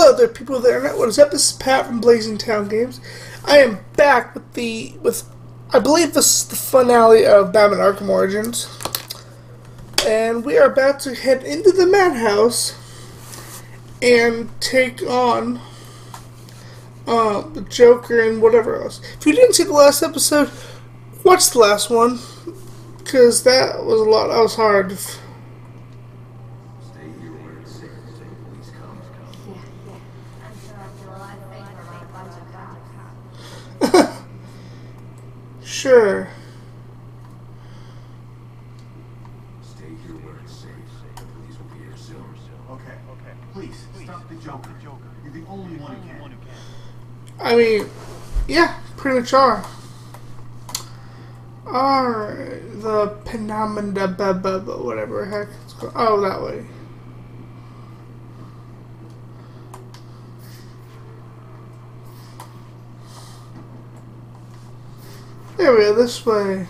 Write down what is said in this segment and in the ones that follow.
Hello there, people of the internet. What is up? This is Pat from BlazingTalonGames. I am back with I believe this is the finale of Batman Arkham Origins, and we are about to head into the madhouse and take on the Joker and whatever else. If you didn't see the last episode, watch the last one, because that was a lot. That was hard. Sure. Stay here where it's safe. The police will be here soon. Okay. Please, stop the Joker. You're the only one who can. I mean, yeah, pretty much are. Alright, the Patman, whatever the heck it's called. Oh, that way. There we go, this way.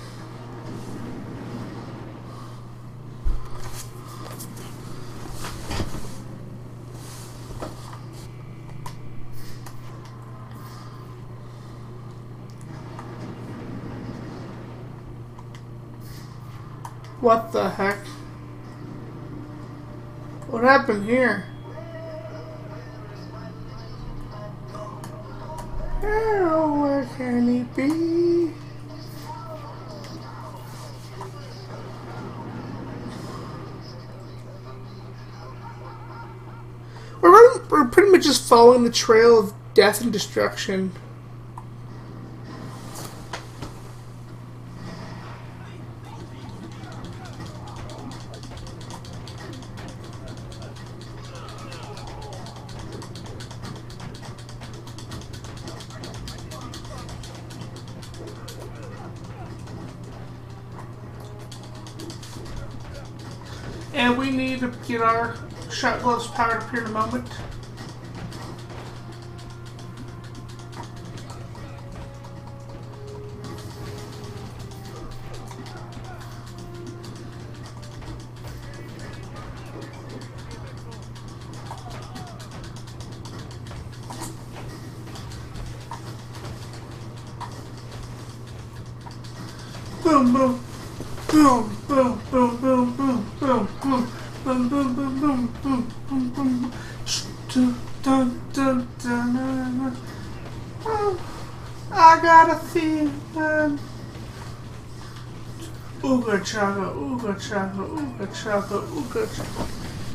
What the heck? What happened here? Oh, where can he be? We're pretty much just following the trail of death and destruction. And we need to get our shot gloves powered up here in a moment. Boom, boom, boom, boom, boom, boom, boom, boom, boom, boom, boom, boom, boom, boom, boom, boom, dun, dun, dun. Oh, I got a feeling. Ooga chaka, ooga chaka, ooga chaka, ooga chaka.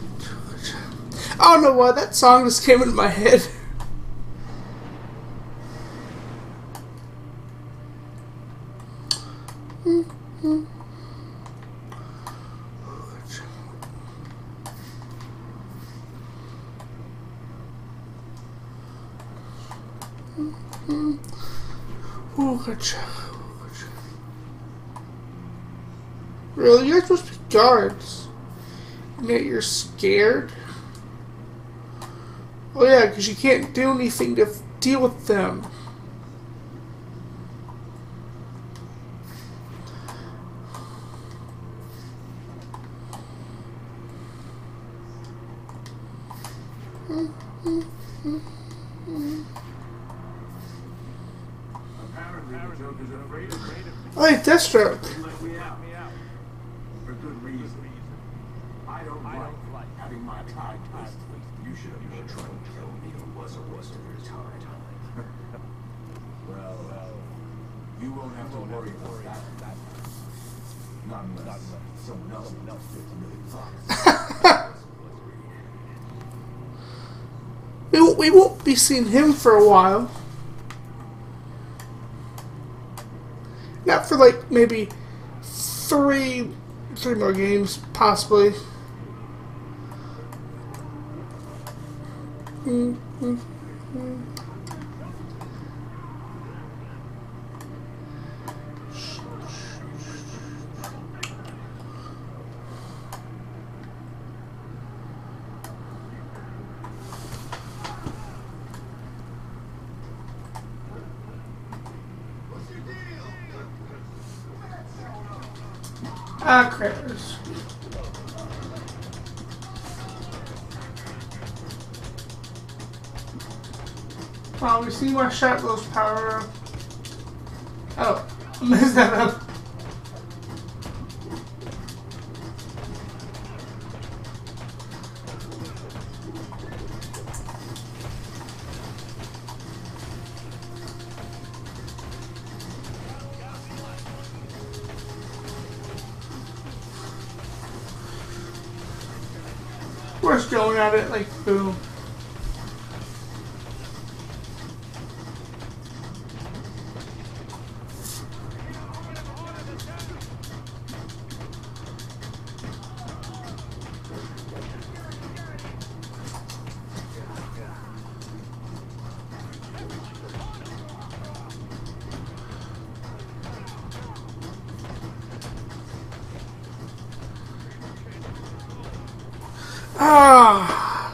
I don't know why that song just came into my head. Really? You're supposed to be guards. And yet you're scared? Oh yeah, because you can't do anything to deal with them. Oh, hey, Deathstroke. For good reason. I don't like having my time wasted. You should have been trying to kill me. It was a waste of your time. Well, you won't have to worry about that. Not unless someone else fits $1 million. We won't be seeing him for a while. Not for like maybe three more games, possibly. Ah, critters. Wow, we see more Shatlow's power up. Oh, I messed that up. We're just going at it like boom. Ah.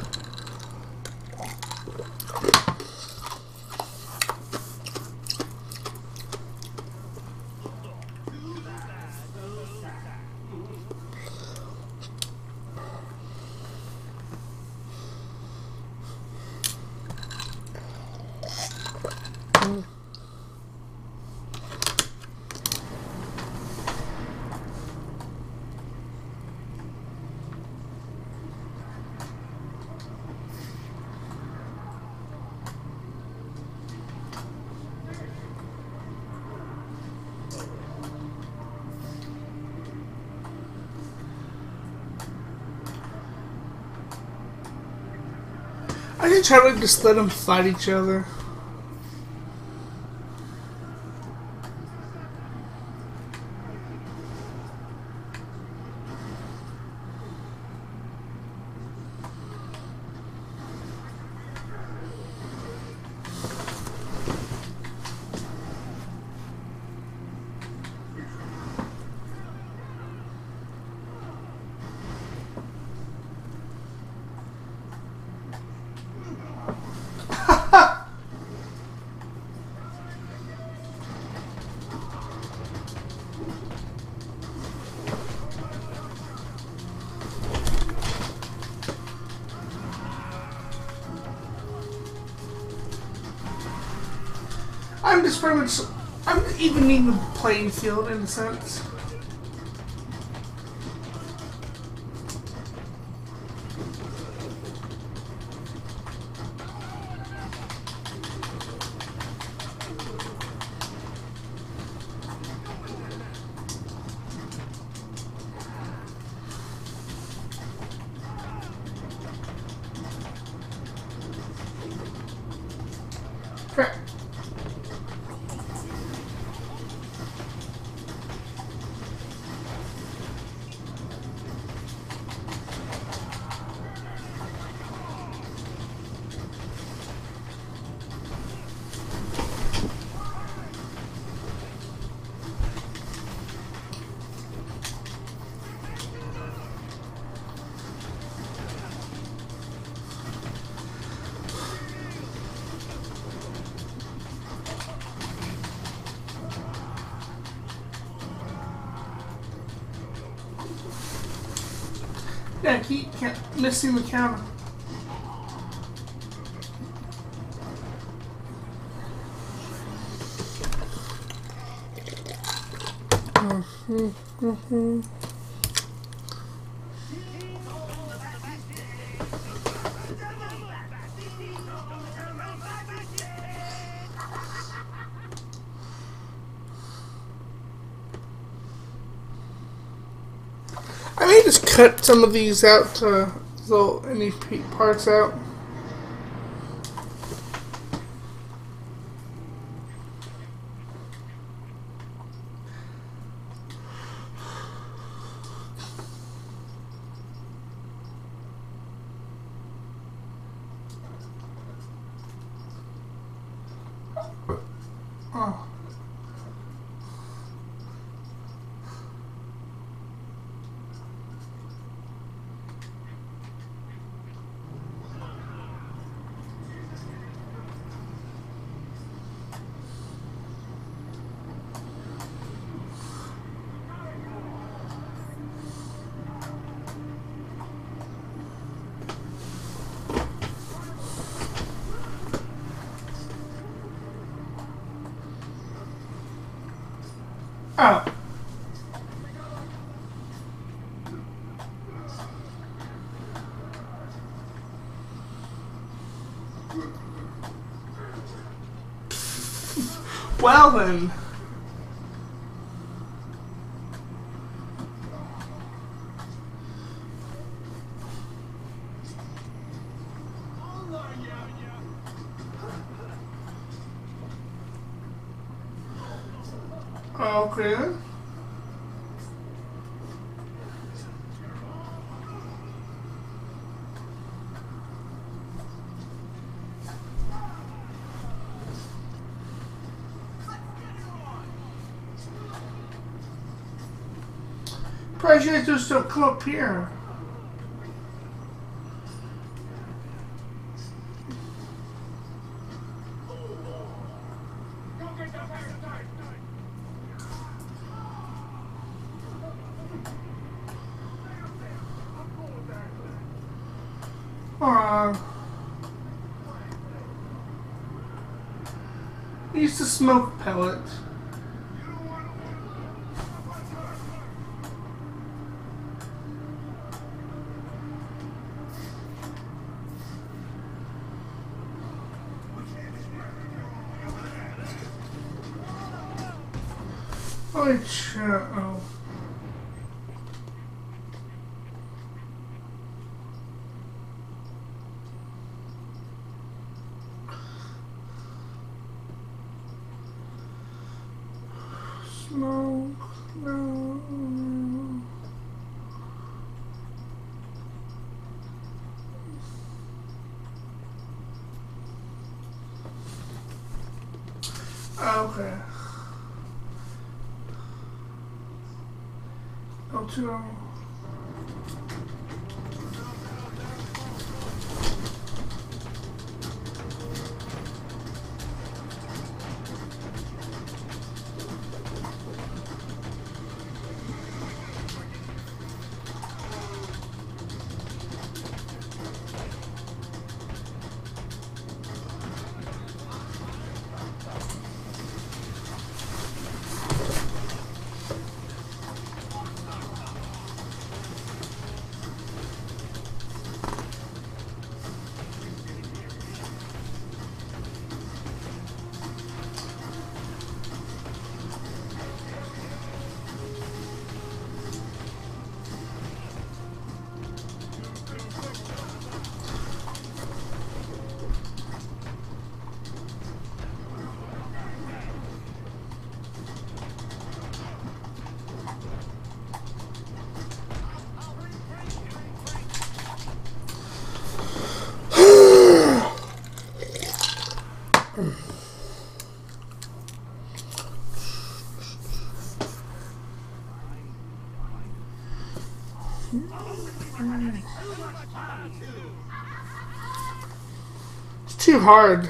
I should try to just let them fight each other. I'm just pretty much, I'm evening the playing field in a sense. Crap. Yeah, I keep missing the counter. I may just cut some of these out to throw any parts out. Oh. Oh. Well then. Okay. Probably should just don't come up here. He used to smoke pellets. Holy shit, oh. Smoke, no. Okay. L2. It's too hard.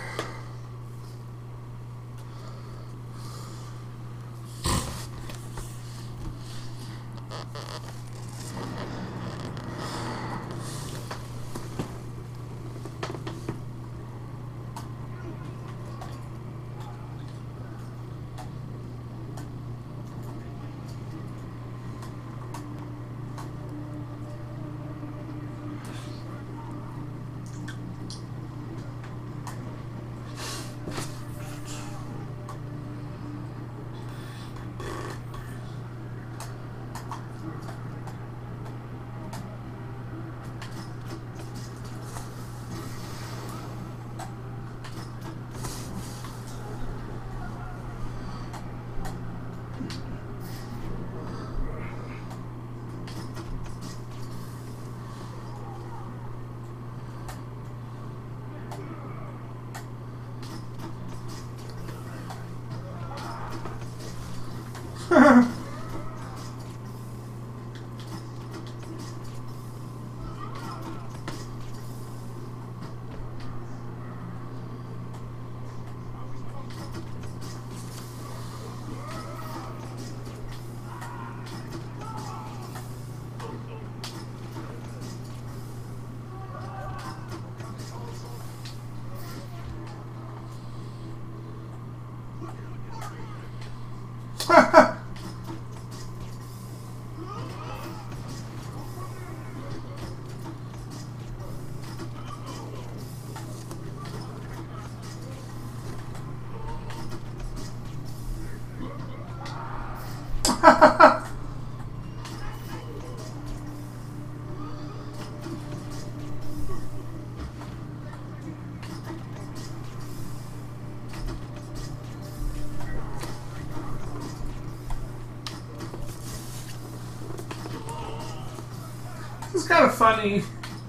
It's kind of funny.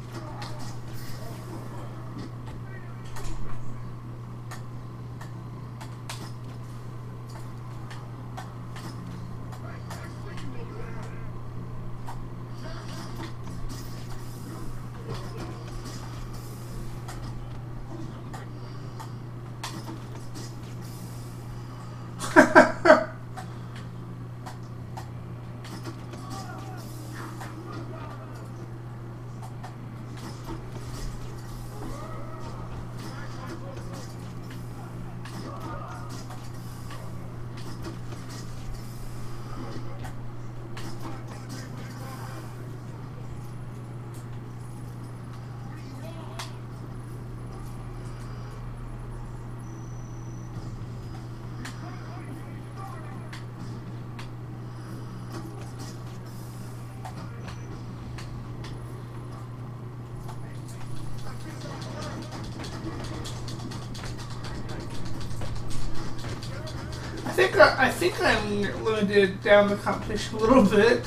I think I'm limited down the competition a little bit.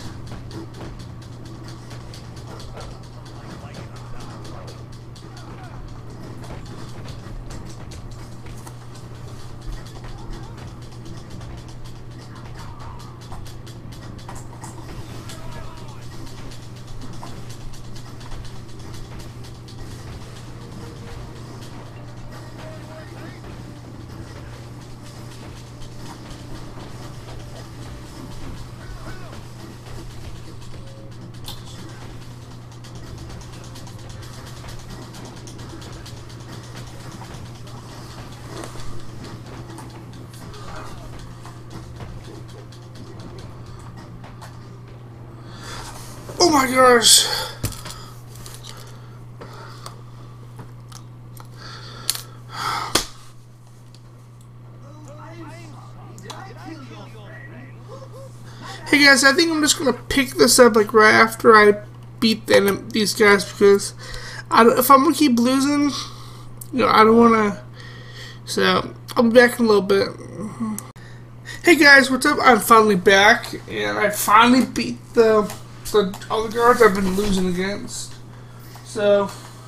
Oh my gosh. Hey guys, I think I'm just gonna pick this up like right after I beat these guys, because if I'm gonna keep losing, I don't wanna. So I'll be back in a little bit. Hey guys, what's up? I'm finally back, and I finally beat all the guards I've been losing against. So,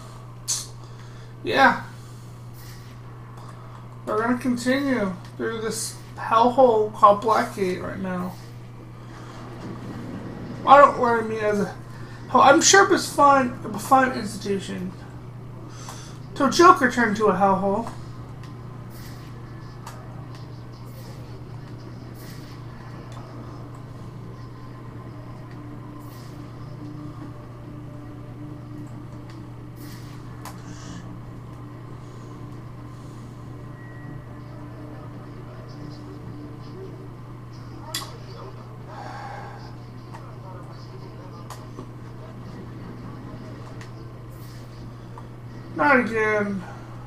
yeah. We're gonna continue through this hellhole called Blackgate right now. I don't worry me as a... Oh, I'm sure it was fun, a fun institution. Till Joker turned into a hellhole. Not again.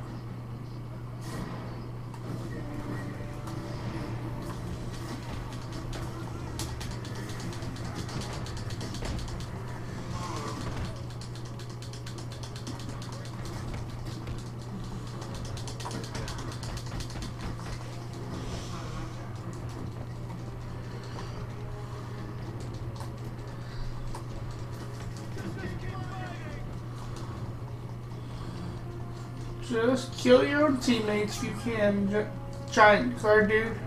Just kill your own teammates if you can, giant card dude.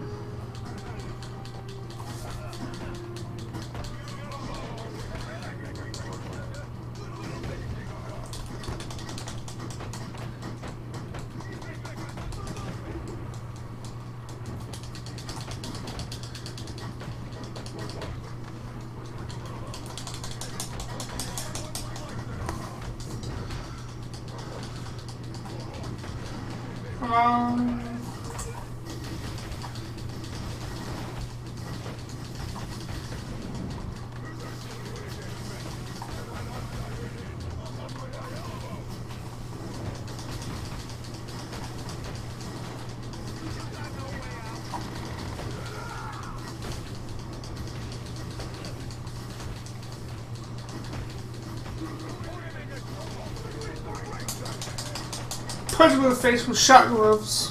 Punch him in the face with shot gloves.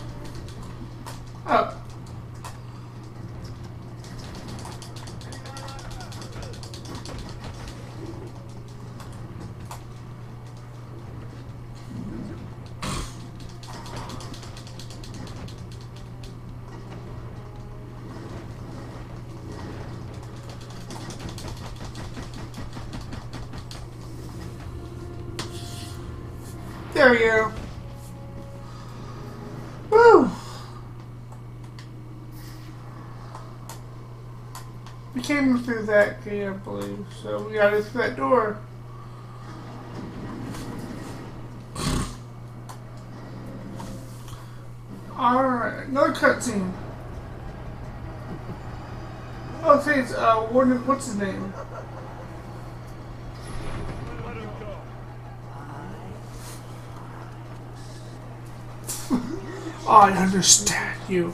Oh. There we go. Woo! We came through that gate, I believe, so we gotta go through that door. Alright, another cutscene. Okay, it's Warden, what's his name? I understand you.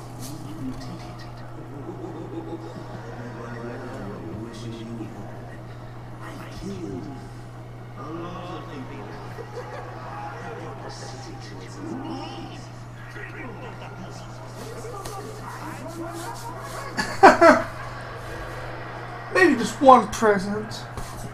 Maybe just one present.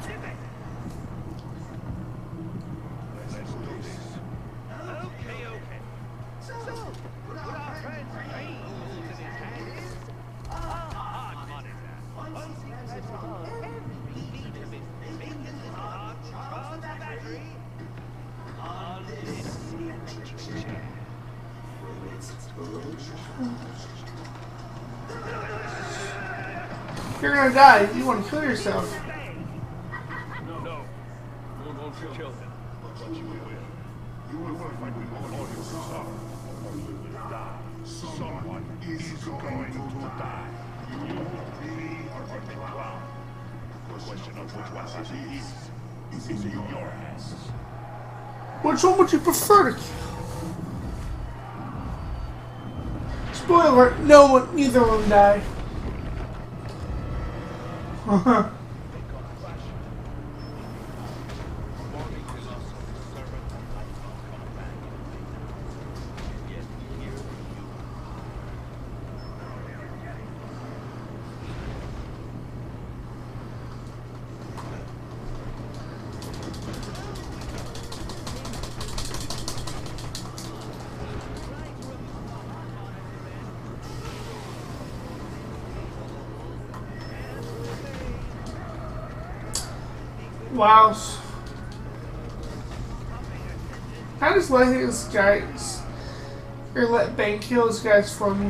You're gonna die if you want to kill yourself. No. You won't kill him. But you will. You will find all your sorrow. You will die. Someone is going to die. You, me, or the clown. The question of which one is in your hands. Which one would you prefer to kill? Spoiler, neither of them die. Wow. I just let these guys, or let Bane kill these guys for me.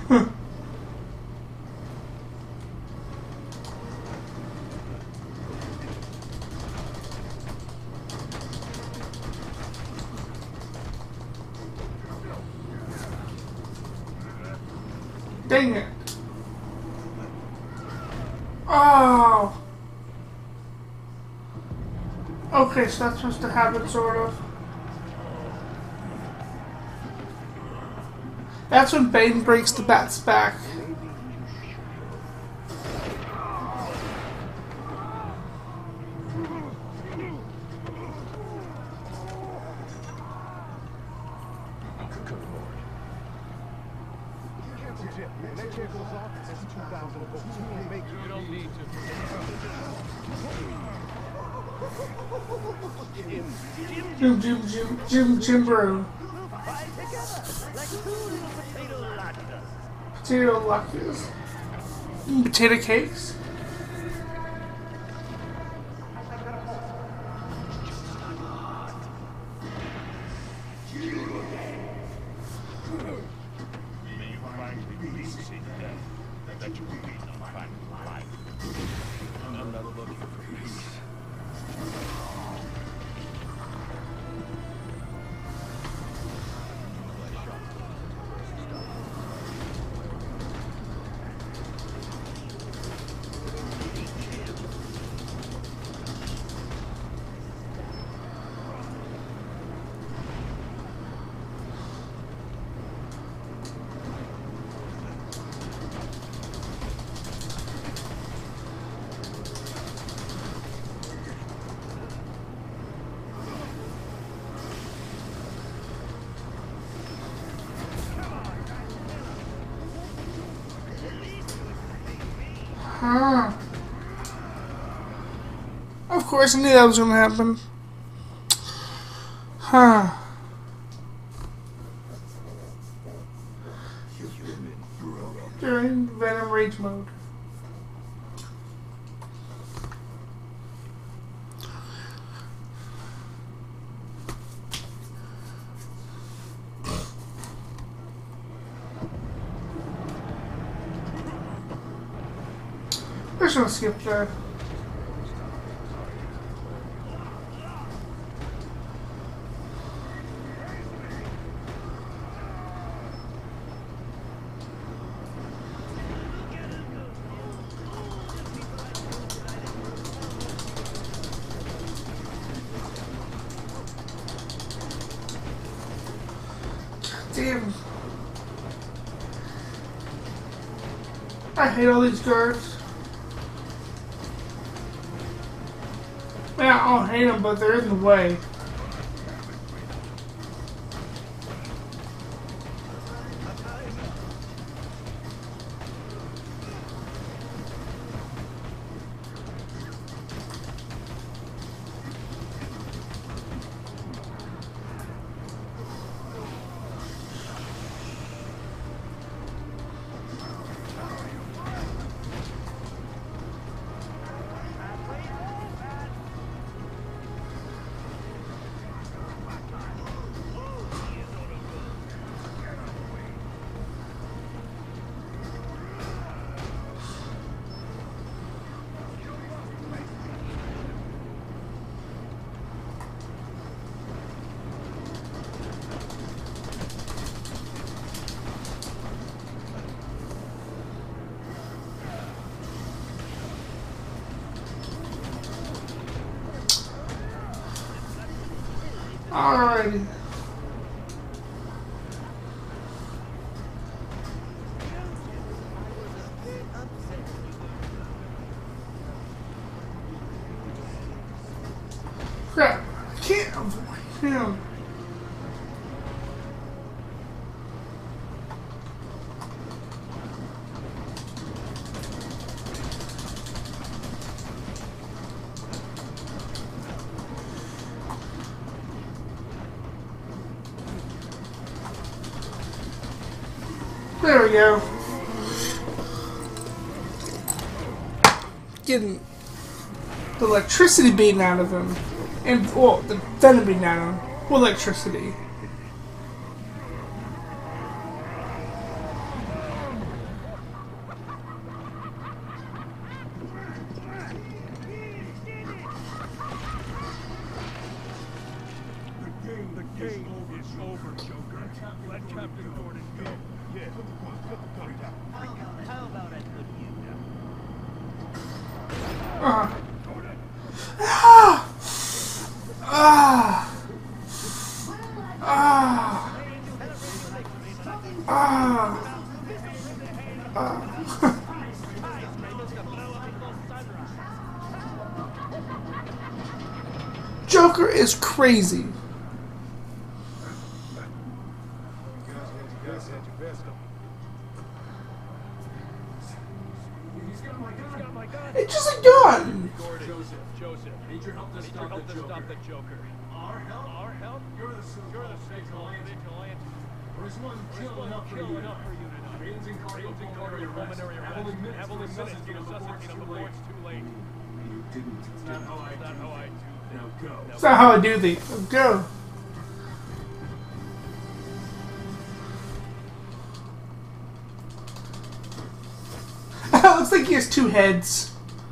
Dang it. Oh. Okay, so that's supposed to happen, sort of. That's when Bane breaks the bat's back. You don't need to. Jim Brew. Potato latkes. Potato cakes. That you will be not find life. I'm not looking for peace. Of course, I knew that was going to happen. During Venom Rage mode. I'm just gonna skip that. Damn. I hate all these guards. Man, I don't hate them, but they're in the way. Alrighty. Crap. I can't avoid him. There we go. Getting the electricity beaten out of him. And, well, the venom beaten out of him. With electricity. The game is over, Joker. Let Captain Gordon go. Yeah. How about I put you down? Ah! Ah! Ah! Ah! Ah! Joker is crazy. It's just a gun. Joseph, need your help to stop the Joker. Our help? You're the vigilante. Or is one kill enough for you tonight? Rains and pulmonary arrest. Heavily necessitated before it's too late. You didn't. It's not how I do. Now go. That's not how I do things. Let's go. Looks like he has two heads.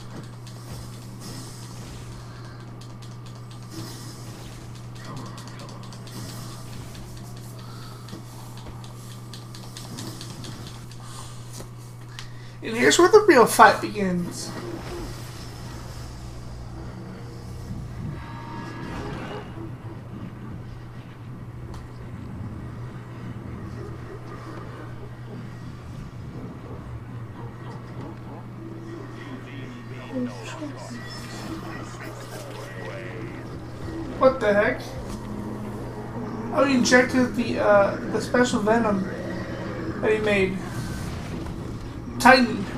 And here's where the real fight begins. What the heck? Oh, he injected the special venom that he made. Titan.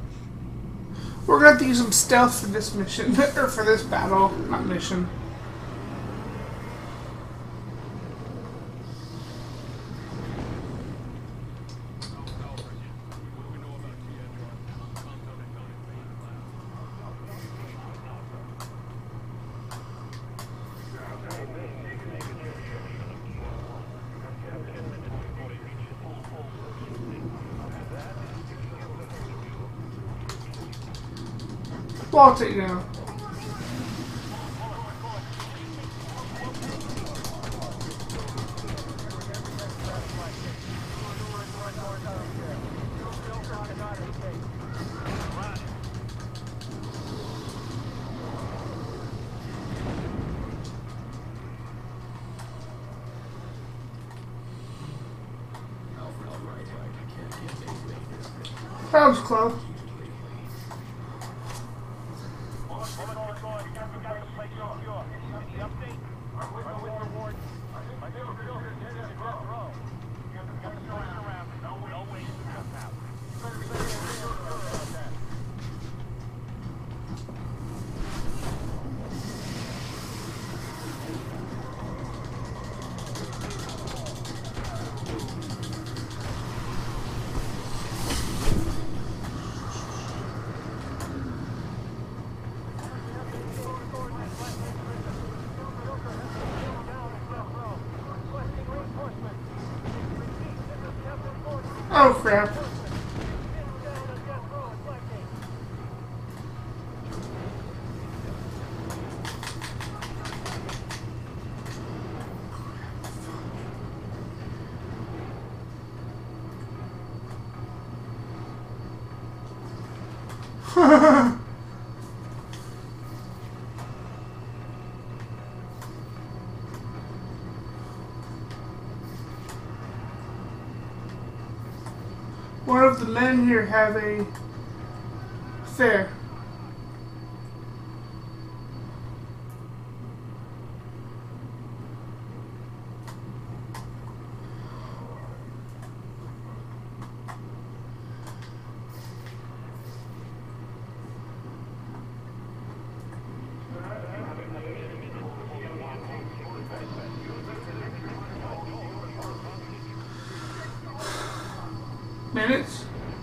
We're gonna have to use some stealth for this mission, or for this battle, not mission. Ball takedown. That was close. Oh crap. One of the men here have a affair. Minutes.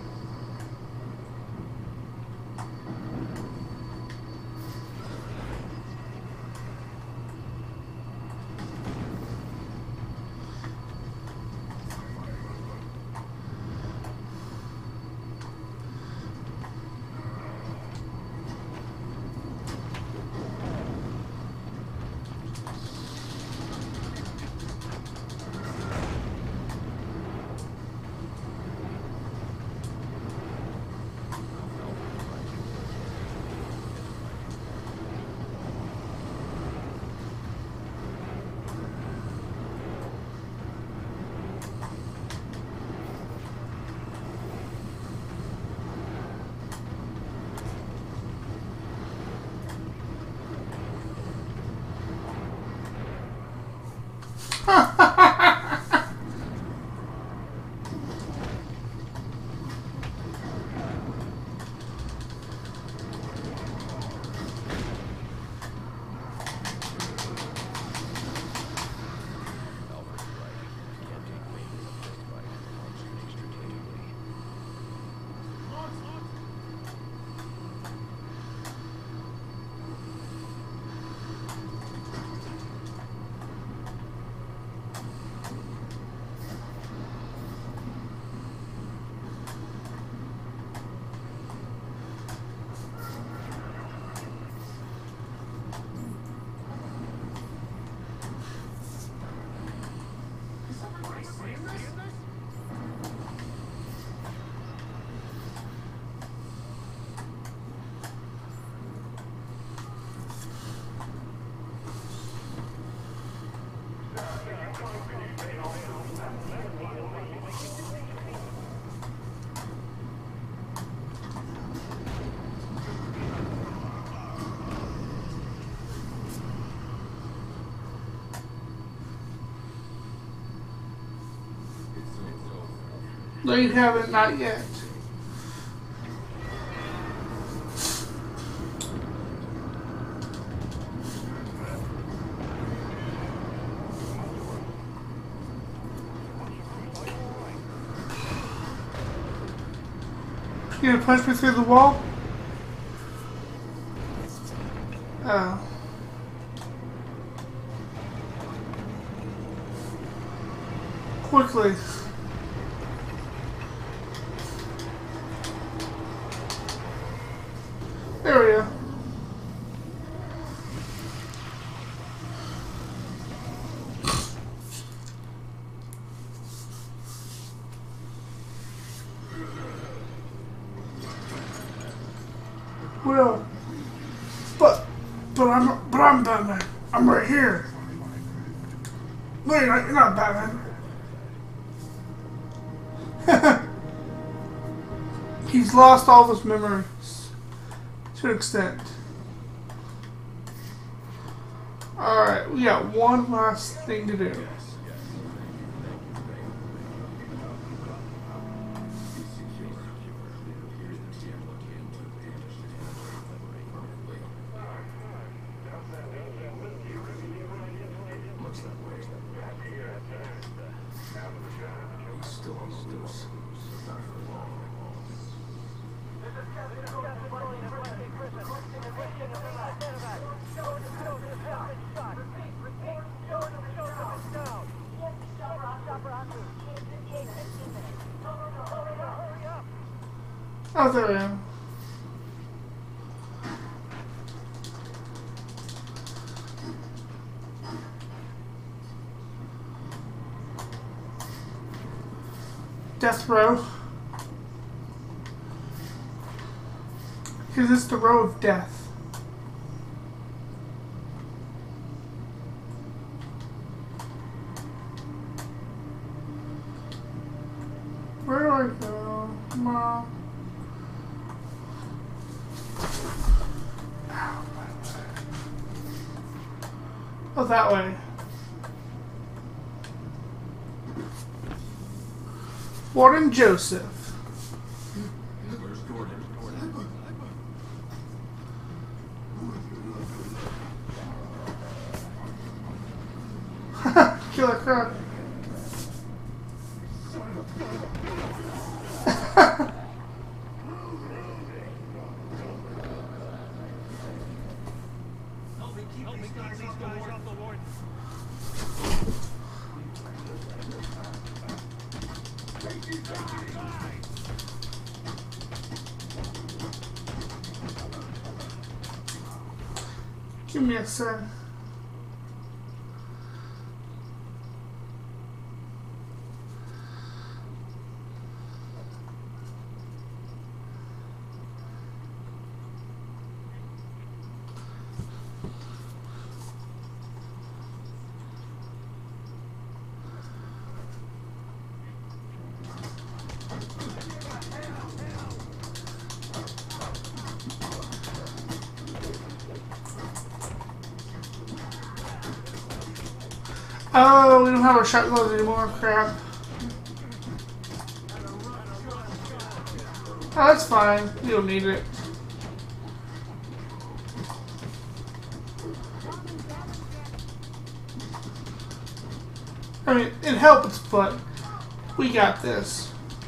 No, you haven't, not yet. You gonna punch me through the wall? Oh. Quickly. There we go. will. But I'm Batman. I'm right here. No, you're not. You're not Batman. He's lost all of his memories to an extent. Alright, we got one last thing to do. Oh, there I am. Death row. Because it's the row of death. Where do I go? Come on. Oh, that way. Warden Joseph. Where's Gordon? Killer Croc. Help me keep these guys off the warden. Give me a sec. Oh, we don't have our shotguns anymore. Crap. Oh, that's fine. We don't need it. I mean, it helps, but we got this.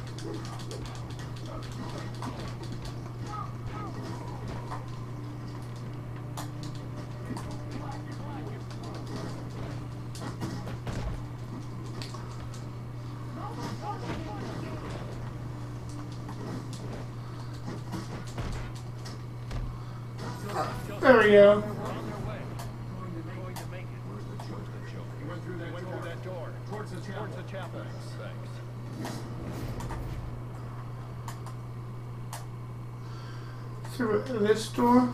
There we go. Towards the chapel. Thanks. Through this door.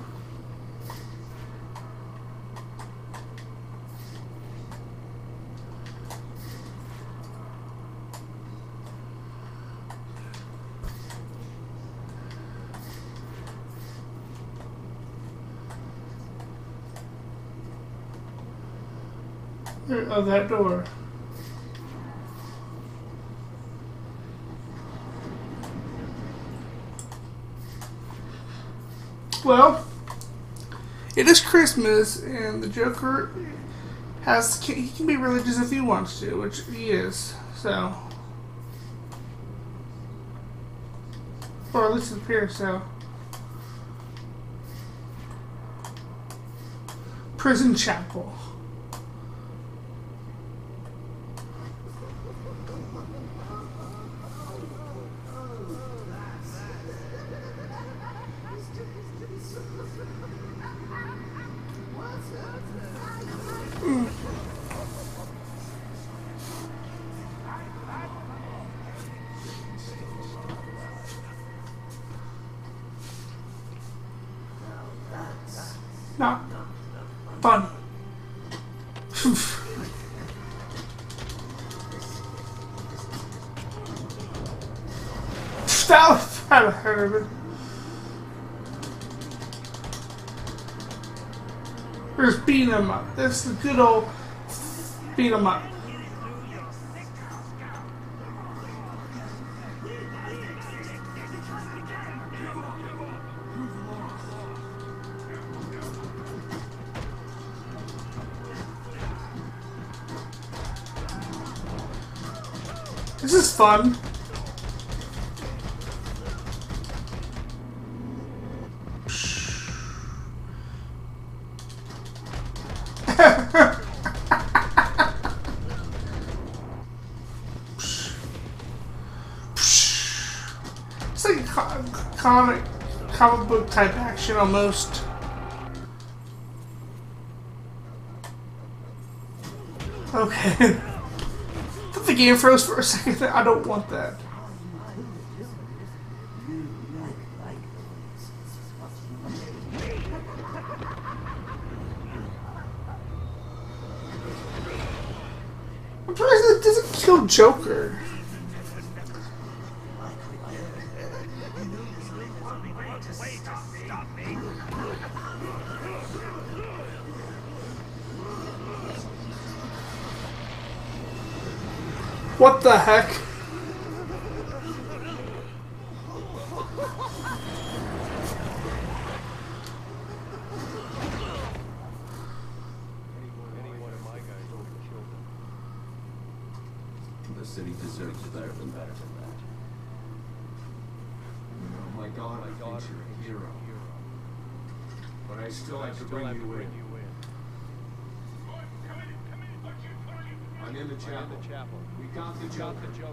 Oh, that door. Well, it is Christmas, and the Joker he can be religious if he wants to, which he is. So, or at least it appears so. Prison chapel. fun. That was kind of hurt. There's beat 'em up. This is the good old beat 'em up. This is fun. It's like a comic book type action almost. Okay. Put the game froze for a second. I don't want that. I'm surprised it doesn't kill Joker. What the heck? The city deserves better than that. Oh my God, I thought you're a hero. But I still have to bring you in. I'm in the chapel. We got the Joker.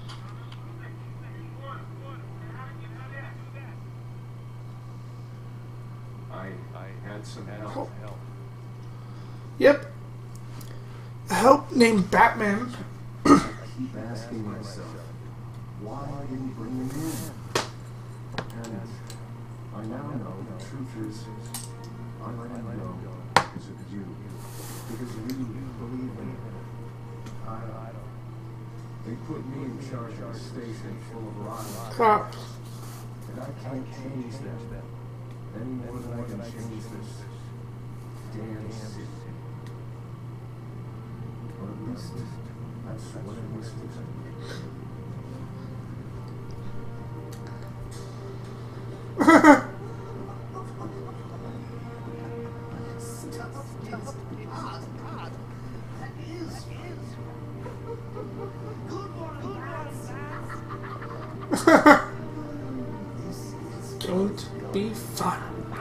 I had some help. Yep. Help named Batman. I keep asking myself, why I didn't bring him in? And I now know the truth is, I let him go because of you. Because you believe in it. They put me in charge of a station full of rotten Cops. and I can't change them any more than I can change this damn city. Or at least that's what it was Don't be fun.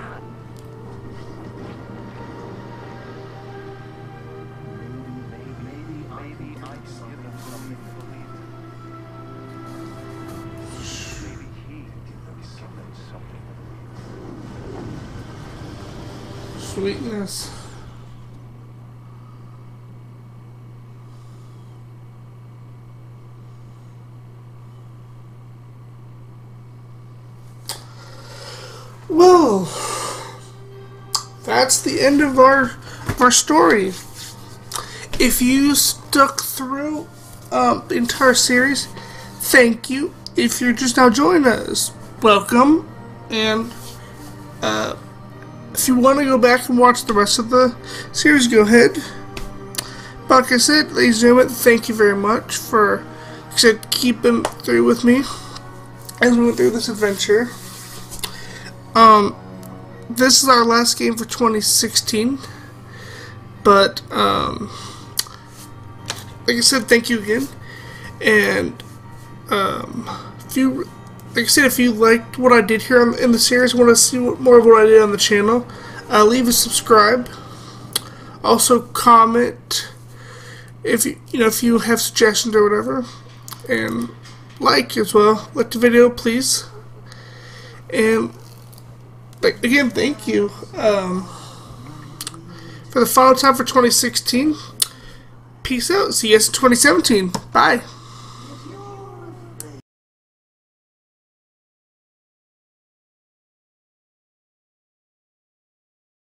Maybe I can give them something to believe in. Maybe he can give them something to believe in. Sweetness. Well, that's the end of our story. If you stuck through the entire series, thank you. If you're just now joining us, welcome. And if you want to go back and watch the rest of the series, go ahead. But like I said, ladies and gentlemen, thank you very much for keeping through with me as we went through this adventure. This is our last game for 2016, but, like I said, thank you again, and, if you liked what I did here in the series, want to see more of what I did on the channel, leave a subscribe, also comment, if you have suggestions or whatever, and like as well, like the video, please, and again, thank you for the final time for 2016. Peace out. See you guys in 2017. Bye.